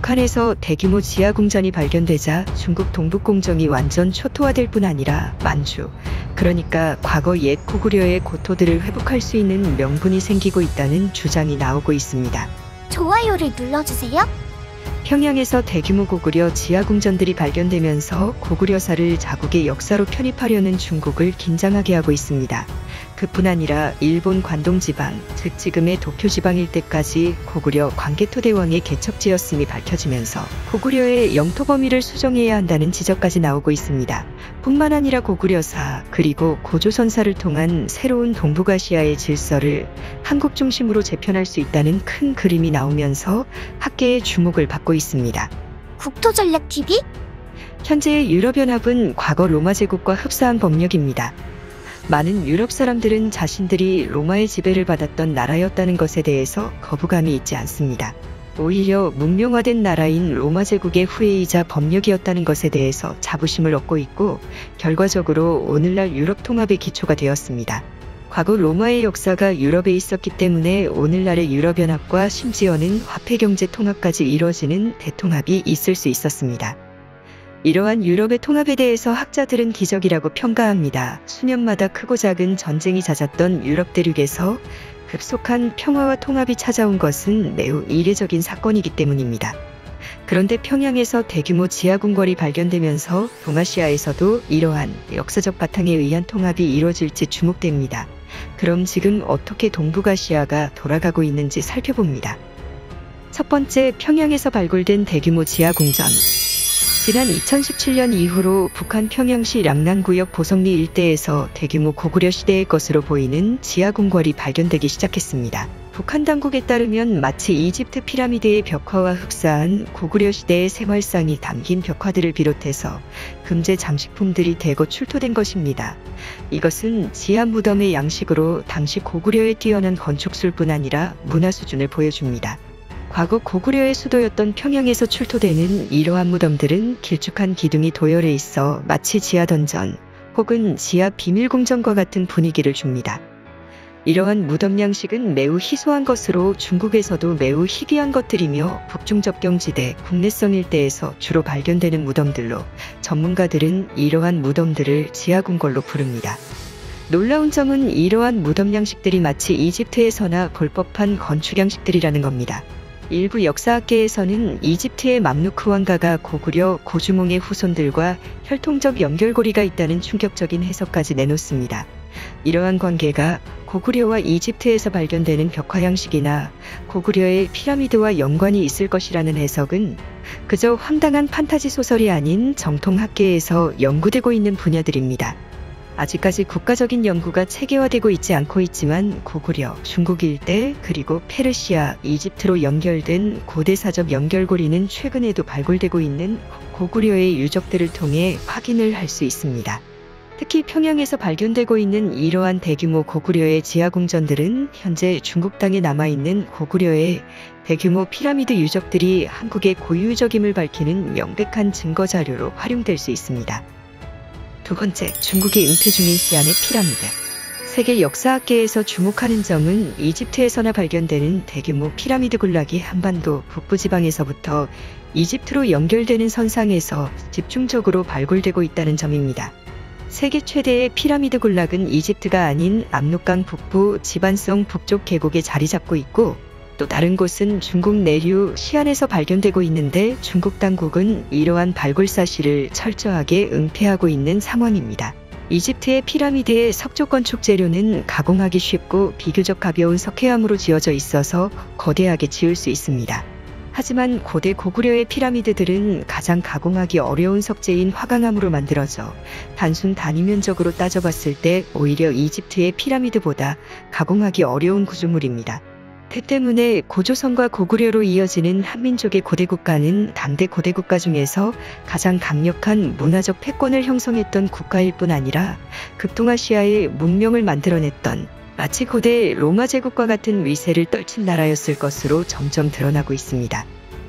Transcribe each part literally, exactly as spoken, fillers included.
북한에서 대규모 지하궁전이 발견되자 중국 동북공정이 완전 초토화될 뿐 아니라 만주, 그러니까 과거 옛 고구려의 고토들을 회복할 수 있는 명분이 생기고 있다는 주장이 나오고 있습니다. 좋아요를 눌러주세요. 평양에서 대규모 고구려 지하궁전들이 발견되면서 고구려사를 자국의 역사로 편입하려는 중국을 긴장하게 하고 있습니다. 그뿐 아니라 일본 관동지방, 즉 지금의 도쿄지방 일대까지 고구려 광개토대왕의 개척지였음이 밝혀지면서 고구려의 영토 범위를 수정해야 한다는 지적까지 나오고 있습니다. 뿐만 아니라 고구려사 그리고 고조선사를 통한 새로운 동북아시아의 질서를 한국 중심으로 재편할 수 있다는 큰 그림이 나오면서 학계의 주목을 받고 있습니다. 국토전략티비? 현재의 유럽연합은 과거 로마 제국과 흡사한 법령입니다. 많은 유럽 사람들은 자신들이 로마의 지배를 받았던 나라였다는 것에 대해서 거부감이 있지 않습니다. 오히려 문명화된 나라인 로마 제국의 후예이자 법력이었다는 것에 대해서 자부심을 얻고 있고 결과적으로 오늘날 유럽 통합의 기초가 되었습니다. 과거 로마의 역사가 유럽에 있었기 때문에 오늘날의 유럽연합과 심지어는 화폐경제 통합까지 이루어지는 대통합이 있을 수 있었습니다. 이러한 유럽의 통합에 대해서 학자들은 기적이라고 평가합니다. 수년마다 크고 작은 전쟁이 잦았던 유럽 대륙에서 급속한 평화와 통합이 찾아온 것은 매우 이례적인 사건이기 때문입니다. 그런데 평양에서 대규모 지하궁궐이 발견되면서 동아시아에서도 이러한 역사적 바탕에 의한 통합이 이루어질지 주목됩니다. 그럼 지금 어떻게 동북아시아가 돌아가고 있는지 살펴봅니다. 첫 번째, 평양에서 발굴된 대규모 지하궁전. 지난 이천십칠 년 이후로 북한 평양시 량난구역 보성리 일대에서 대규모 고구려 시대의 것으로 보이는 지하궁궐이 발견되기 시작했습니다. 북한 당국에 따르면 마치 이집트 피라미드의 벽화와 흡사한 고구려 시대의 생활상이 담긴 벽화들을 비롯해서 금제 장식품들이 대거 출토된 것입니다. 이것은 지하 무덤의 양식으로 당시 고구려의 뛰어난 건축술뿐 아니라 문화 수준을 보여줍니다. 과거 고구려의 수도였던 평양에서 출토되는 이러한 무덤들은 길쭉한 기둥이 도열해 있어 마치 지하 던전 혹은 지하 비밀궁전과 같은 분위기를 줍니다. 이러한 무덤 양식은 매우 희소한 것으로 중국에서도 매우 희귀한 것들이며 북중접경지대 국내성 일대에서 주로 발견되는 무덤들로 전문가들은 이러한 무덤들을 지하궁궐로 부릅니다. 놀라운 점은 이러한 무덤 양식들이 마치 이집트에서나 볼 법한 건축 양식들이라는 겁니다. 일부 역사학계에서는 이집트의 맘루크 왕가가 고구려 고주몽의 후손들과 혈통적 연결고리가 있다는 충격적인 해석까지 내놓습니다. 이러한 관계가 고구려와 이집트에서 발견되는 벽화 양식이나 고구려의 피라미드와 연관이 있을 것이라는 해석은 그저 황당한 판타지 소설이 아닌 정통학계에서 연구되고 있는 분야들입니다. 아직까지 국가적인 연구가 체계화되고 있지 않고 있지만 고구려, 중국 일대, 그리고 페르시아, 이집트로 연결된 고대사적 연결고리는 최근에도 발굴되고 있는 고구려의 유적들을 통해 확인을 할 수 있습니다. 특히 평양에서 발견되고 있는 이러한 대규모 고구려의 지하궁전들은 현재 중국 땅에 남아있는 고구려의 대규모 피라미드 유적들이 한국의 고유적임을 밝히는 명백한 증거 자료로 활용될 수 있습니다. 두 번째, 중국의 은폐 중인 시안의 피라미드. 세계 역사학계에서 주목하는 점은 이집트에서나 발견되는 대규모 피라미드 군락이 한반도 북부지방에서부터 이집트로 연결되는 선상에서 집중적으로 발굴되고 있다는 점입니다. 세계 최대의 피라미드 군락은 이집트가 아닌 압록강 북부 지반성 북쪽 계곡에 자리 잡고 있고 또 다른 곳은 중국 내류 시안에서 발견되고 있는데 중국 당국은 이러한 발굴 사실을 철저하게 은폐하고 있는 상황입니다. 이집트의 피라미드의 석조 건축 재료는 가공하기 쉽고 비교적 가벼운 석회암으로 지어져 있어서 거대하게 지을 수 있습니다. 하지만 고대 고구려의 피라미드들은 가장 가공하기 어려운 석재인 화강암으로 만들어져 단순 단위 면적으로 따져봤을 때 오히려 이집트의 피라미드보다 가공하기 어려운 구조물입니다. 그 때문에 고조선과 고구려로 이어지는 한민족의 고대국가는 당대 고대국가 중에서 가장 강력한 문화적 패권을 형성했던 국가일 뿐 아니라 극동아시아의 문명을 만들어냈던 마치 고대 로마 제국과 같은 위세를 떨친 나라였을 것으로 점점 드러나고 있습니다.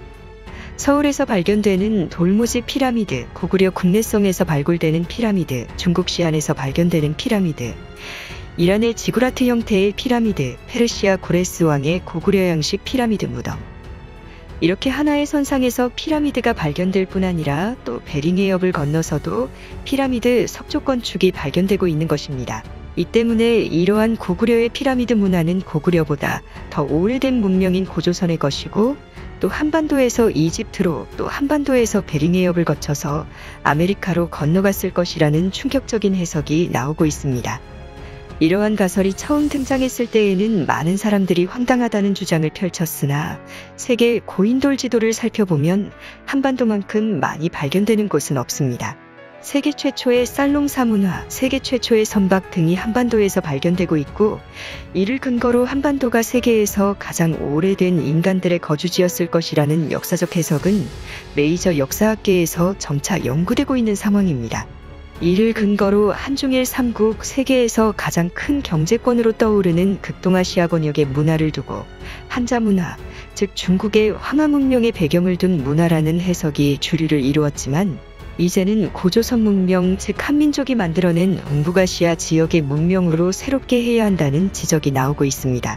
서울에서 발견되는 돌무지 피라미드, 고구려 국내성에서 발굴되는 피라미드, 중국 시안에서 발견되는 피라미드, 이란의 지구라트 형태의 피라미드, 페르시아 고레스 왕의 고구려 양식 피라미드 무덤. 이렇게 하나의 선상에서 피라미드가 발견될 뿐 아니라 또 베링해협을 건너서도 피라미드 석조 건축이 발견되고 있는 것입니다. 이 때문에 이러한 고구려의 피라미드 문화는 고구려보다 더 오래된 문명인 고조선의 것이고, 또 한반도에서 이집트로, 또 한반도에서 베링해협을 거쳐서 아메리카로 건너갔을 것이라는 충격적인 해석이 나오고 있습니다. 이러한 가설이 처음 등장했을 때에는 많은 사람들이 황당하다는 주장을 펼쳤으나 세계 고인돌 지도를 살펴보면 한반도만큼 많이 발견되는 곳은 없습니다. 세계 최초의 쌀농사 문화, 세계 최초의 선박 등이 한반도에서 발견되고 있고, 이를 근거로 한반도가 세계에서 가장 오래된 인간들의 거주지였을 것이라는 역사적 해석은 메이저 역사학계에서 점차 연구되고 있는 상황입니다. 이를 근거로 한중일 삼국, 세계에서 가장 큰 경제권으로 떠오르는 극동아시아 권역의 문화를 두고 한자 문화, 즉 중국의 황하 문명의 배경을 둔 문화라는 해석이 주류를 이루었지만, 이제는 고조선 문명, 즉 한민족이 만들어낸 동북아시아 지역의 문명으로 새롭게 해야 한다는 지적이 나오고 있습니다.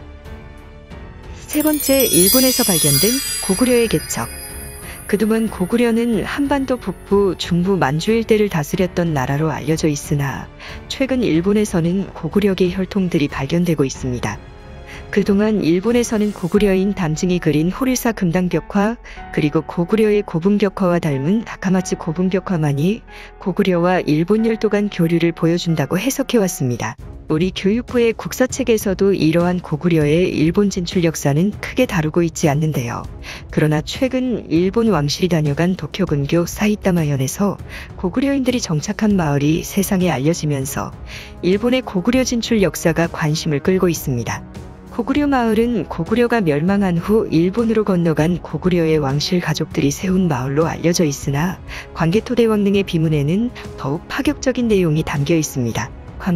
세 번째, 일본에서 발견된 고구려의 개척. 그동안 고구려는 한반도 북부, 중부 만주 일대를 다스렸던 나라로 알려져 있으나 최근 일본에서는 고구려계 혈통들이 발견되고 있습니다. 그동안 일본에서는 고구려인 담증이 그린 호릴사 금당벽화, 그리고 고구려의 고분벽화와 닮은 다카마츠 고분벽화만이 고구려와 일본 열도 간 교류를 보여준다고 해석해왔습니다. 우리 교육부의 국사책에서도 이러한 고구려의 일본 진출 역사는 크게 다루고 있지 않는데요. 그러나 최근 일본 왕실이 다녀간 도쿄 근교 사이타마현에서 고구려인들이 정착한 마을이 세상에 알려지면서 일본의 고구려 진출 역사가 관심을 끌고 있습니다. 고구려 마을은 고구려가 멸망한 후 일본으로 건너간 고구려의 왕실 가족들이 세운 마을로 알려져 있으나 광개토대왕 등의 비문에는 더욱 파격적인 내용이 담겨 있습니다.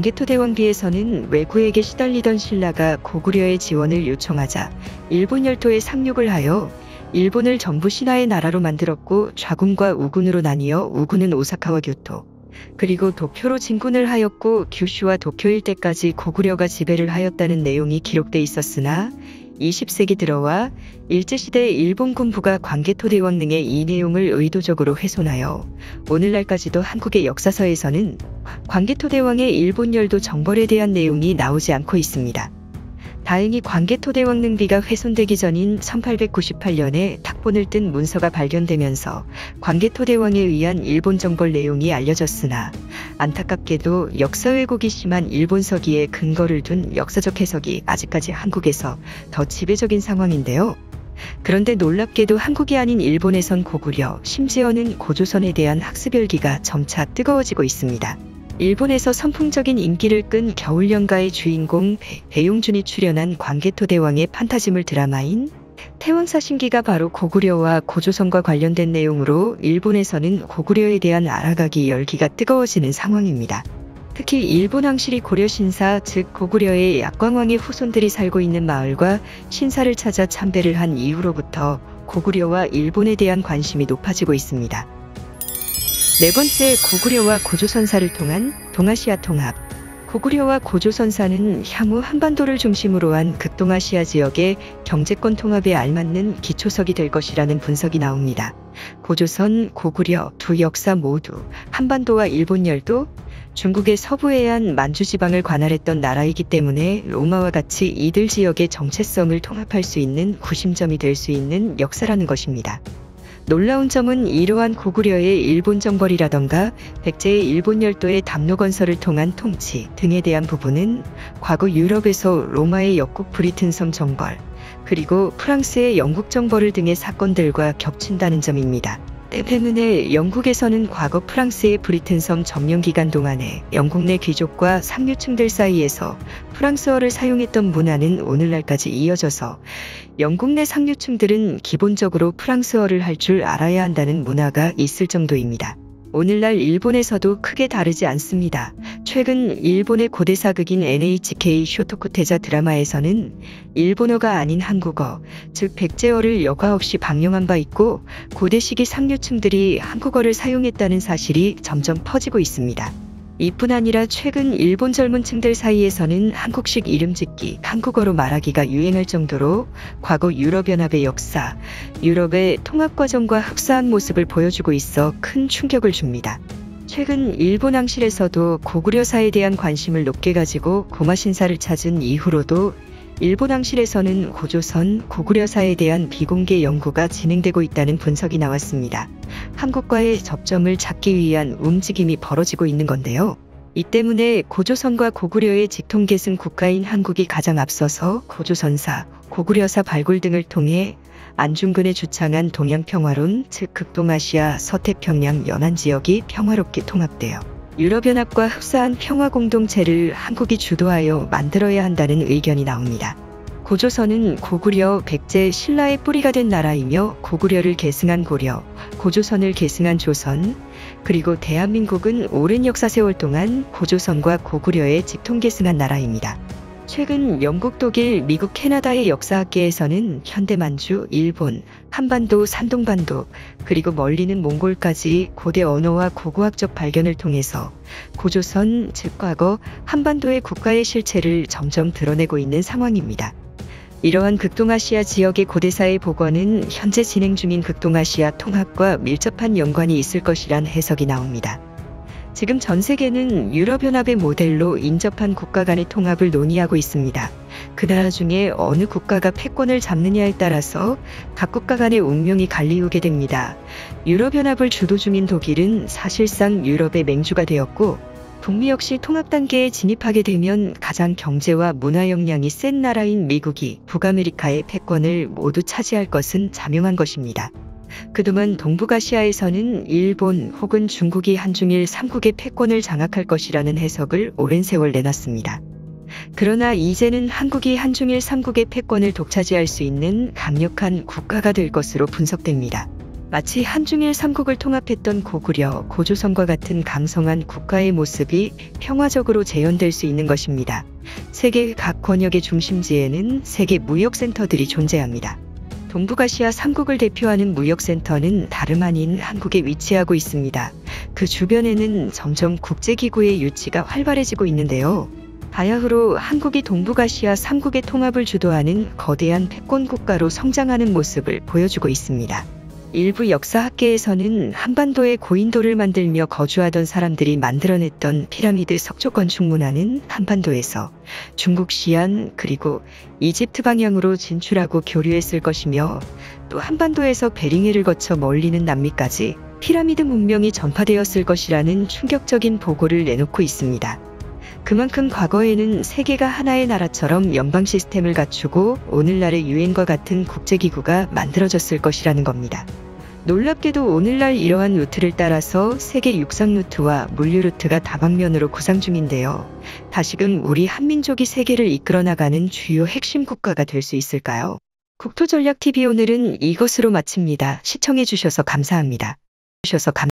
광개토대왕비에서는 왜구에게 시달리던 신라가 고구려의 지원을 요청하자 일본 열도에 상륙을 하여 일본을 전부 신하의 나라로 만들었고, 좌군과 우군으로 나뉘어 우군은 오사카와 교토, 그리고 도쿄로 진군을 하였고, 규슈와 도쿄 일대까지 고구려가 지배를 하였다는 내용이 기록돼 있었으나 이십 세기 들어와 일제시대 일본 군부가 광개토대왕 등의 이 내용을 의도적으로 훼손하여 오늘날까지도 한국의 역사서에서는 광개토대왕의 일본 열도 정벌에 대한 내용이 나오지 않고 있습니다. 다행히 광개토대왕 능비가 훼손되기 전인 천팔백구십팔 년에 탁본을 뜬 문서가 발견되면서 광개토대왕에 의한 일본 정벌 내용이 알려졌으나, 안타깝게도 역사 왜곡이 심한 일본서기에 근거를 둔 역사적 해석이 아직까지 한국에서 더 지배적인 상황인데요. 그런데 놀랍게도 한국이 아닌 일본에선 고구려, 심지어는 고조선에 대한 학습 열기가 점차 뜨거워지고 있습니다. 일본에서 선풍적인 인기를 끈 겨울연가의 주인공 배, 배용준이 출연한 광개토대왕의 판타지물 드라마인 태왕사신기가 바로 고구려와 고조선과 관련된 내용으로 일본에서는 고구려에 대한 알아가기 열기가 뜨거워지는 상황입니다. 특히 일본 왕실이 고려신사, 즉 고구려의 약광왕의 후손들이 살고 있는 마을과 신사를 찾아 참배를 한 이후로부터 고구려와 일본에 대한 관심이 높아지고 있습니다. 네 번째, 고구려와 고조선사를 통한 동아시아 통합. 고구려와 고조선사는 향후 한반도를 중심으로 한 극동아시아 지역의 경제권 통합에 알맞는 기초석이 될 것이라는 분석이 나옵니다. 고조선, 고구려 두 역사 모두 한반도와 일본 열도, 중국의 서부 해안 만주 지방을 관할했던 나라이기 때문에 로마와 같이 이들 지역의 정체성을 통합할 수 있는 구심점이 될 수 있는 역사라는 것입니다. 놀라운 점은 이러한 고구려의 일본 정벌이라던가 백제의 일본 열도의 담로 건설을 통한 통치 등에 대한 부분은 과거 유럽에서 로마의 역국 브리튼섬 정벌, 그리고 프랑스의 영국 정벌을 등의 사건들과 겹친다는 점입니다. 때문에 영국에서는 과거 프랑스의 브리튼섬 점령 기간 동안에 영국 내 귀족과 상류층들 사이에서 프랑스어를 사용했던 문화는 오늘날까지 이어져서 영국 내 상류층들은 기본적으로 프랑스어를 할 줄 알아야 한다는 문화가 있을 정도입니다. 오늘날 일본에서도 크게 다르지 않습니다. 최근 일본의 고대 사극인 엔에이치케이 쇼토쿠 테자 드라마에서는 일본어가 아닌 한국어, 즉 백제어를 여과 없이 방영한 바 있고, 고대 시기 상류층들이 한국어를 사용했다는 사실이 점점 퍼지고 있습니다. 이뿐 아니라 최근 일본 젊은 층들 사이에서는 한국식 이름 짓기, 한국어로 말하기가 유행할 정도로 과거 유럽연합의 역사, 유럽의 통합 과정과 흡사한 모습을 보여주고 있어 큰 충격을 줍니다. 최근 일본 왕실에서도 고구려사에 대한 관심을 높게 가지고 고마신사를 찾은 이후로도 일본 왕실에서는 고조선, 고구려사에 대한 비공개 연구가 진행되고 있다는 분석이 나왔습니다. 한국과의 접점을 찾기 위한 움직임이 벌어지고 있는 건데요. 이 때문에 고조선과 고구려의 직통계승 국가인 한국이 가장 앞서서 고조선사, 고구려사 발굴 등을 통해 안중근의 주창한 동양평화론, 즉 극동아시아 서태평양 연안 지역이 평화롭게 통합되어 유럽연합과 흡사한 평화 공동체를 한국이 주도하여 만들어야 한다는 의견이 나옵니다. 고조선은 고구려, 백제, 신라의 뿌리가 된 나라이며 고구려를 계승한 고려, 고조선을 계승한 조선, 그리고 대한민국은 오랜 역사 세월 동안 고조선과 고구려의 직통계승한 나라입니다. 최근 영국, 독일, 미국, 캐나다의 역사학계에서는 현대만주, 일본, 한반도, 산동반도, 그리고 멀리는 몽골까지 고대 언어와 고고학적 발견을 통해서 고조선, 즉 과거 한반도의 국가의 실체를 점점 드러내고 있는 상황입니다. 이러한 극동아시아 지역의 고대사의 복원은 현재 진행 중인 극동아시아 통합과 밀접한 연관이 있을 것이란 해석이 나옵니다. 지금 전 세계는 유럽연합의 모델로 인접한 국가 간의 통합을 논의하고 있습니다. 그 나라 중에 어느 국가가 패권을 잡느냐에 따라서 각 국가 간의 운명이 갈리우게 됩니다. 유럽연합을 주도 중인 독일은 사실상 유럽의 맹주가 되었고, 북미 역시 통합 단계에 진입하게 되면 가장 경제와 문화 역량이 센 나라인 미국이 북아메리카의 패권을 모두 차지할 것은 자명한 것입니다. 그동안 동북아시아에서는 일본 혹은 중국이 한중일 삼국의 패권을 장악할 것이라는 해석을 오랜 세월 내놨습니다. 그러나 이제는 한국이 한중일 삼국의 패권을 독차지할 수 있는 강력한 국가가 될 것으로 분석됩니다. 마치 한중일 삼국을 통합했던 고구려, 고조선과 같은 강성한 국가의 모습이 평화적으로 재현될 수 있는 것입니다. 세계 각 권역의 중심지에는 세계 무역센터들이 존재합니다. 동북아시아 삼국을 대표하는 무역센터는 다름 아닌 한국에 위치하고 있습니다. 그 주변에는 점점 국제기구의 유치가 활발해지고 있는데요. 바야흐로 한국이 동북아시아 삼국의 통합을 주도하는 거대한 패권 국가로 성장하는 모습을 보여주고 있습니다. 일부 역사학계에서는 한반도에 고인돌을 만들며 거주하던 사람들이 만들어냈던 피라미드 석조 건축 문화는 한반도에서 중국 시안 그리고 이집트 방향으로 진출하고 교류했을 것이며, 또 한반도에서 베링해를 거쳐 멀리는 남미까지 피라미드 문명이 전파되었을 것이라는 충격적인 보고를 내놓고 있습니다. 그만큼 과거에는 세계가 하나의 나라처럼 연방 시스템을 갖추고 오늘날의 유엔과 같은 국제기구가 만들어졌을 것이라는 겁니다. 놀랍게도 오늘날 이러한 루트를 따라서 세계 육상 루트와 물류 루트가 다방면으로 구상 중인데요. 다시금 우리 한민족이 세계를 이끌어 나가는 주요 핵심 국가가 될 수 있을까요? 국토전략티비 오늘은 이것으로 마칩니다. 시청해주셔서 감사합니다. 주셔서 감